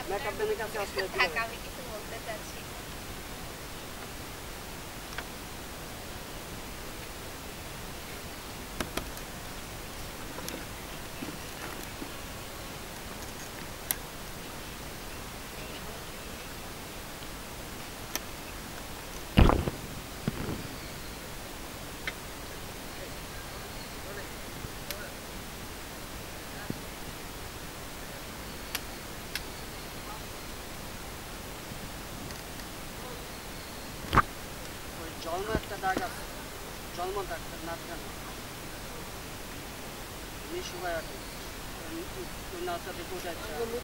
Makeup ম্যানের কাছে আসলে থাক, আমি কিছু বলতে চাচ্ছি। জন্ম একটা দাগ আছে, জন্ম দাগটা নাচগানা শুকায় আছে, ওই নাচটা দেখে উঠে